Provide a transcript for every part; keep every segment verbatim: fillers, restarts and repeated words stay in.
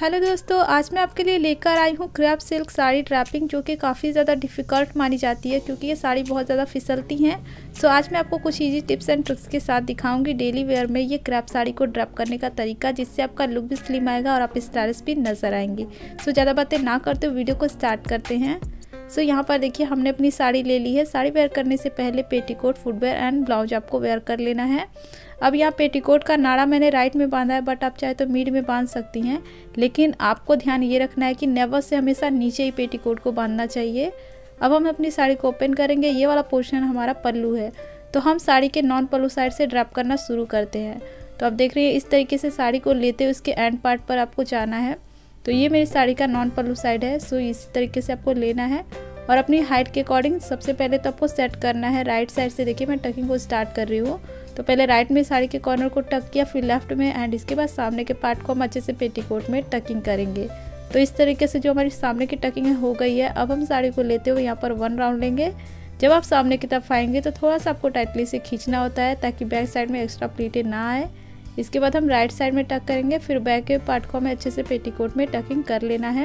Hello दोस्तों, आज मैं आपके लिए लेकर आई हूँ क्रेप सिल्क साड़ी ड्रैपिंग, जो कि काफ़ी ज़्यादा डिफ़िकल्ट मानी जाती है क्योंकि ये साड़ी बहुत ज़्यादा फिसलती हैं। सो आज मैं आपको कुछ इजी टिप्स एंड ट्रिक्स के साथ दिखाऊंगी डेली वेयर में ये क्रेप साड़ी को ड्रैप करने का तरीका, जिससे आपका लुक भी स्लिम आएगा और आप स्टाइलिश भी नज़र आएंगी। सो ज़्यादा बातें ना करते वीडियो को स्टार्ट करते हैं। सो so, यहाँ पर देखिए हमने अपनी साड़ी ले ली है। साड़ी वेयर करने से पहले पेटीकोट, फुटवेयर एंड ब्लाउज आपको वेयर कर लेना है। अब यहाँ पेटीकोट का नाड़ा मैंने राइट में बांधा है, बट आप चाहे तो मिड में बांध सकती हैं, लेकिन आपको ध्यान ये रखना है कि नेवर से हमेशा नीचे ही पेटीकोट को बांधना चाहिए। अब हम अपनी साड़ी को ओपन करेंगे। ये वाला पोर्शन हमारा पल्लू है, तो हम साड़ी के नॉन पल्लू साइड से ड्रैप करना शुरू करते हैं। तो आप देख रही हैं इस तरीके से साड़ी को लेते हुए उसके एंड पार्ट पर आपको जाना है। तो ये मेरी साड़ी का नॉन पल्लू साइड है। सो इस तरीके से आपको लेना है और अपनी हाइट के अकॉर्डिंग सबसे पहले तो आपको सेट करना है। राइट साइड से देखिए मैं टकिंग को स्टार्ट कर रही हूँ। तो पहले राइट में साड़ी के कॉर्नर को टक किया, फिर लेफ्ट में, एंड इसके बाद सामने के पार्ट को हम अच्छे से पेटीकोट में टकिंग करेंगे। तो इस तरीके से जो हमारी सामने की टकिंग हो गई है। अब हम साड़ी को लेते हुए यहाँ पर वन राउंड लेंगे। जब आप सामने की तरफ आएंगे तो थोड़ा सा आपको टाइटली से खींचना होता है ताकि बैक साइड में एक्स्ट्रा प्लीटें ना आए। इसके बाद हम राइट साइड में टक करेंगे, फिर बैक के पार्ट को हमें अच्छे से पेटीकोट में टकिंग कर लेना है।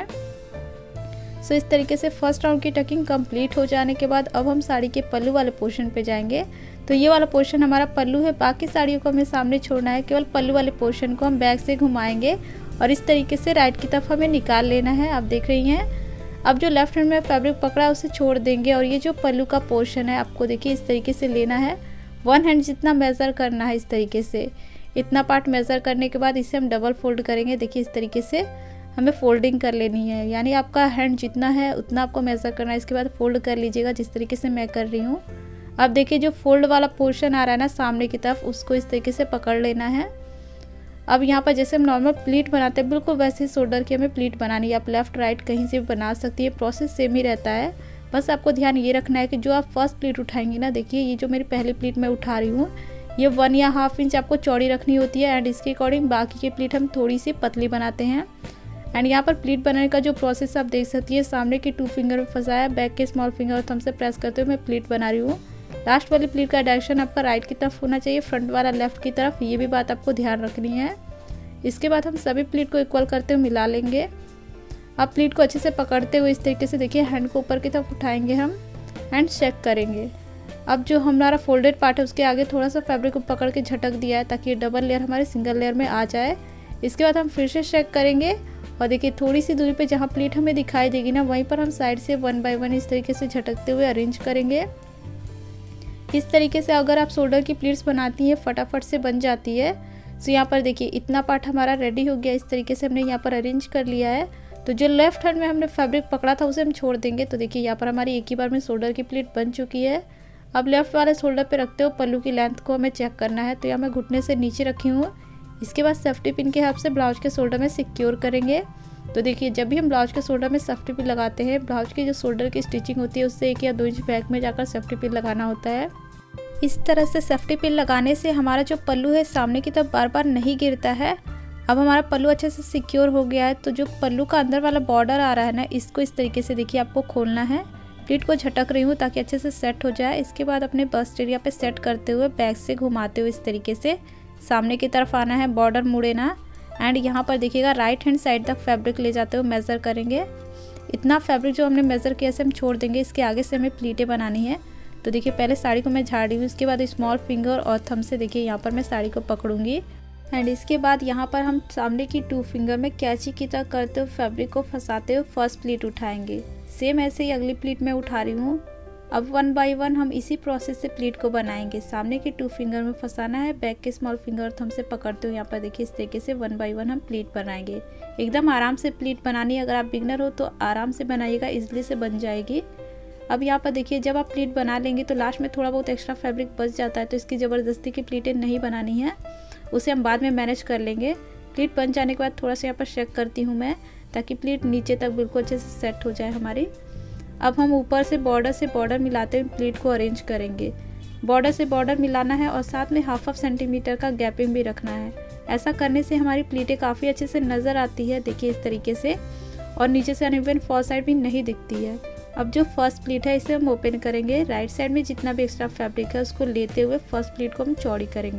सो इस तरीके से फर्स्ट राउंड की टकिंग कंप्लीट हो जाने के बाद अब हम साड़ी के पल्लू वाले पोर्शन पे जाएंगे। तो ये वाला पोर्शन हमारा पल्लू है, बाकी साड़ियों को हमें सामने छोड़ना है। केवल पल्लू वाले पोर्शन को हम बैक से घुमाएंगे और इस तरीके से राइट की तरफ हमें निकाल लेना है। आप देख रही हैं। अब जो लेफ्ट हैंड में फैब्रिक पकड़ा है उसे छोड़ देंगे और ये जो पल्लू का पोर्शन है आपको देखिए इस तरीके से लेना है। वन हैंड जितना मेज़र करना है इस तरीके से। इतना पार्ट मेज़र करने के बाद इसे हम डबल फोल्ड करेंगे। देखिए इस तरीके से हमें फोल्डिंग कर लेनी है, यानी आपका हैंड जितना है उतना आपको मेज़र करना है। इसके बाद फोल्ड कर लीजिएगा जिस तरीके से मैं कर रही हूँ। अब देखिए जो फोल्ड वाला पोर्शन आ रहा है ना सामने की तरफ, उसको इस तरीके से पकड़ लेना है। अब यहाँ पर जैसे हम नॉर्मल प्लीट बनाते हैं बिल्कुल वैसे ही शोल्डर की हमें प्लीट बनानी है। आप लेफ्ट राइट कहीं से भी बना सकती है, प्रोसेस सेम ही रहता है। बस आपको ध्यान ये रखना है कि जो आप फर्स्ट प्लीट उठाएंगी ना, देखिए ये जो मेरी पहली प्लीट मैं उठा रही हूँ, ये वन या हाफ इंच आपको चौड़ी रखनी होती है। एंड इसके अकॉर्डिंग बाकी की प्लीट हम थोड़ी सी पतली बनाते हैं। एंड यहाँ पर प्लीट बनाने का जो प्रोसेस आप देख सकती है, सामने की टू फिंगर में फंसाया, बैक के स्मॉल फिंगर और थंब से प्रेस करते हुए मैं प्लीट बना रही हूँ। लास्ट वाली प्लीट का डायरेक्शन आपका राइट की तरफ होना चाहिए, फ्रंट वाला लेफ्ट की तरफ। ये भी बात आपको ध्यान रखनी है। इसके बाद हम सभी प्लीट को इक्वल करते हुए मिला लेंगे। अब प्लीट को अच्छे से पकड़ते हुए इस तरीके से देखिए हैंड को ऊपर की तरफ उठाएंगे हम एंड चेक करेंगे। अब जो हमारा फोल्डेड पार्ट है उसके आगे थोड़ा सा फैब्रिक को पकड़ के झटक दिया है ताकि डबल लेयर हमारे सिंगल लेयर में आ जाए। इसके बाद हम फिर से चेक करेंगे और देखिए थोड़ी सी दूरी पे जहाँ प्लीट हमें दिखाई देगी ना, वहीं पर हम साइड से वन बाय वन इस तरीके से झटकते हुए अरेंज करेंगे। इस तरीके से अगर आप शोल्डर की प्लीट्स बनाती हैं फटाफट से बन जाती है। तो यहाँ पर देखिए इतना पार्ट हमारा रेडी हो गया। इस तरीके से हमने यहाँ पर अरेंज कर लिया है। तो जो लेफ्ट हैंड में हमने फैब्रिक पकड़ा था उसे हम छोड़ देंगे। तो देखिए यहाँ पर हमारी एक ही बार में शोल्डर की प्लीट बन चुकी है। अब लेफ्ट वाले शोल्डर पे रखते हुए पल्लू की लेंथ को हमें चेक करना है। तो यहाँ मैं घुटने से नीचे रखी हूँ। इसके बाद सेफ्टी पिन के हेल्प से ब्लाउज के शोल्डर में सिक्योर करेंगे। तो देखिए जब भी हम ब्लाउज के शोल्डर में सेफ्टी पिन लगाते हैं, ब्लाउज की जो शोल्डर की स्टिचिंग होती है उससे एक या दो इंच बैक में जाकर सेफ्टी पिन लगाना होता है। इस तरह से सेफ्टी पिन लगाने से हमारा जो पल्लू है सामने की तरफ बार बार नहीं गिरता है। अब हमारा पल्लू अच्छे से सिक्योर हो गया है। तो जो पल्लू का अंदर वाला बॉर्डर आ रहा है ना, इसको इस तरीके से देखिए आपको खोलना है। प्लीट को झटक रही हूँ ताकि अच्छे से सेट हो जाए। इसके बाद अपने बस्ट एरिया पे सेट करते हुए बैक से घुमाते हुए इस तरीके से सामने की तरफ आना है, बॉर्डर मुड़े ना। एंड यहाँ पर देखिएगा राइट हैंड साइड तक फैब्रिक ले जाते हुए मेज़र करेंगे। इतना फैब्रिक जो हमने मेज़र किया से हम छोड़ देंगे। इसके आगे से हमें प्लीटें बनानी है। तो देखिए पहले साड़ी को मैं झाड़ रही हूँ, इसके बाद स्मॉल फिंगर और थंब से देखिए यहाँ पर मैं साड़ी को पकड़ूंगी। एंड इसके बाद यहाँ पर हम सामने की टू फिंगर में कैंची की तरह करते हुए फैब्रिक को फंसाते हुए फर्स्ट प्लीट उठाएंगे। सेम ऐसे ही अगली प्लीट में उठा रही हूँ। अब वन बाय वन हम इसी प्रोसेस से प्लीट को बनाएंगे। सामने की टू फिंगर में फंसाना है, बैक के स्मॉल फिंगर थंब से पकड़ते हुए यहाँ पर देखिए इस तरीके से वन बाय वन हम प्लीट बनाएंगे। एकदम आराम से प्लीट बनानी है। अगर आप बिगनर हो तो आराम से बनाइएगा, इजीली से बन जाएगी। अब यहाँ पर देखिए जब आप प्लीट बना लेंगे तो लास्ट में थोड़ा बहुत एक्स्ट्रा फैब्रिक बच जाता है, तो इसकी ज़बरदस्ती की प्लीटें नहीं बनानी है, उसे हम बाद में मैनेज कर लेंगे। प्लीट बन जाने के बाद थोड़ा सा यहाँ पर चेक करती हूँ मैं, ताकि प्लीट नीचे तक बिल्कुल अच्छे से सेट हो जाए हमारी। अब हम ऊपर से बॉर्डर से बॉर्डर मिलाते हुए प्लीट को अरेंज करेंगे। बॉर्डर से बॉर्डर मिलाना है और साथ में हाफ हाफ सेंटीमीटर का गैपिंग भी रखना है। ऐसा करने से हमारी प्लीटें काफ़ी अच्छे से नज़र आती है, देखिए इस तरीके से, और नीचे से अनइवन फॉल साइड भी नहीं दिखती है। अब जो फर्स्ट प्लीट है इसे हम ओपन करेंगे। राइट साइड में जितना भी एक्स्ट्रा फैब्रिक है उसको लेते हुए फर्स्ट प्लीट को हम चौड़ी करेंगे।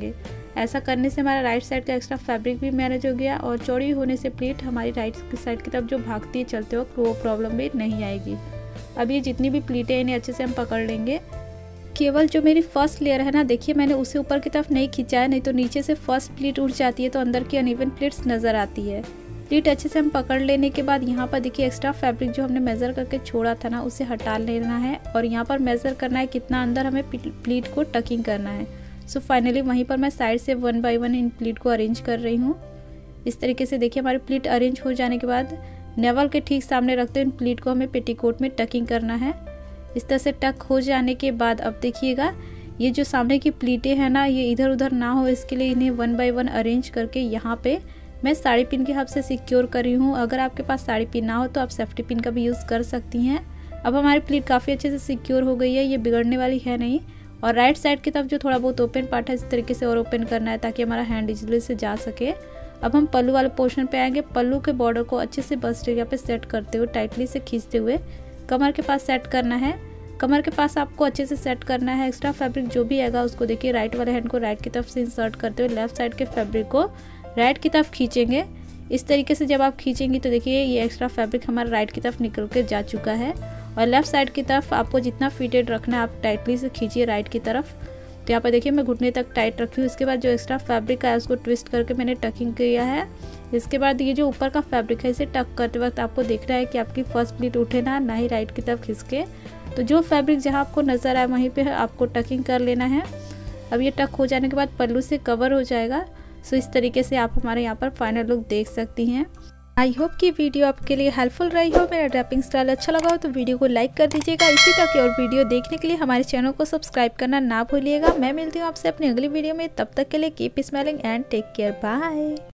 ऐसा करने से हमारा राइट साइड का एक्स्ट्रा फैब्रिक भी मैनेज हो गया और चौड़ी होने से प्लीट हमारी राइट साइड की तरफ जो भागती है चलते वक्त वो प्रॉब्लम भी नहीं आएगी। अब ये जितनी भी प्लीटें हैं इन्हें अच्छे से हम पकड़ लेंगे। केवल जो मेरी फर्स्ट लेयर है ना, देखिए मैंने उसे ऊपर की तरफ नहीं खींचा है, नहीं तो नीचे से फर्स्ट प्लीट उठ जाती है तो अंदर की अनइवन प्लीट्स नज़र आती है। प्लीट अच्छे से हम पकड़ लेने के बाद यहाँ पर देखिए एक्स्ट्रा फैब्रिक जो हमने मेज़र करके छोड़ा था ना उसे हटा लेना है और यहाँ पर मेज़र करना है कितना अंदर हमें प्लीट को टकिंग करना है। सो फाइनली वहीं पर मैं साइड से वन बाय वन इन प्लीट को अरेंज कर रही हूँ। इस तरीके से देखिए हमारी प्लीट अरेंज हो जाने के बाद नेवल के ठीक सामने रखते हुए इन प्लीट को हमें पेटीकोट में टकिंग करना है। इस तरह से टक हो जाने के बाद अब देखिएगा ये जो सामने की प्लीटें हैं ना ये इधर उधर ना हो, इसके लिए इन्हें वन बाय वन अरेंज करके यहाँ पे मैं साड़ी पिन के हेल्प से सिक्योर कर रही हूँ। अगर आपके पास साड़ी पिन ना हो तो आप सेफ्टी पिन का भी यूज़ कर सकती हैं। अब हमारी प्लीट काफ़ी अच्छे से सिक्योर हो गई है, ये बिगड़ने वाली है नहीं। और राइट साइड की तरफ जो थोड़ा बहुत ओपन पार्ट है इस तरीके से और ओपन करना है ताकि हमारा हैंड इजीली से जा सके। अब हम पल्लू वाले पोर्शन पे आएंगे। पल्लू के बॉर्डर को अच्छे से बस्ट एरिया पे सेट करते हुए टाइटली से खींचते हुए कमर के पास सेट करना है। कमर के पास आपको अच्छे से सेट करना है। एक्स्ट्रा फैब्रिक जो भी आएगा उसको देखिए राइट वाले हैंड को राइट की तरफ से इंसर्ट करते हुए लेफ्ट साइड के फैब्रिक को राइट की तरफ खींचेंगे। इस तरीके से जब आप खींचेंगी तो देखिए ये एक्स्ट्रा फैब्रिक हमारा राइट की तरफ निकल के जा चुका है। और लेफ्ट साइड की तरफ आपको जितना फिटेड रखना है आप टाइटली से खींचिए राइट की तरफ। तो यहाँ पर देखिए मैं घुटने तक टाइट रखी हूँ। इसके बाद जो एक्स्ट्रा फैब्रिक है उसको ट्विस्ट करके मैंने टकिंग किया है। इसके बाद ये जो ऊपर का फैब्रिक है इसे टक करते वक्त आपको देखना है कि आपकी फर्स्ट प्लीट उठे ना, ना ही राइट की तरफ खिसके। तो जो फैब्रिक जहाँ आपको नज़र आए वहीं पे आपको टकिंग कर लेना है। अब ये टक हो जाने के बाद पल्लू से कवर हो जाएगा। सो इस तरीके से आप हमारे यहाँ पर फाइनल लुक देख सकती हैं। आई होप कि वीडियो आपके लिए हेल्पफुल रही हो। मेरा ड्रेपिंग स्टाइल अच्छा लगा हो तो वीडियो को लाइक कर दीजिएगा। इसी तरह की और वीडियो देखने के लिए हमारे चैनल को सब्सक्राइब करना ना भूलिएगा। मैं मिलती हूँ आपसे अपनी अगली वीडियो में, तब तक के लिए keep smiling and take care, bye.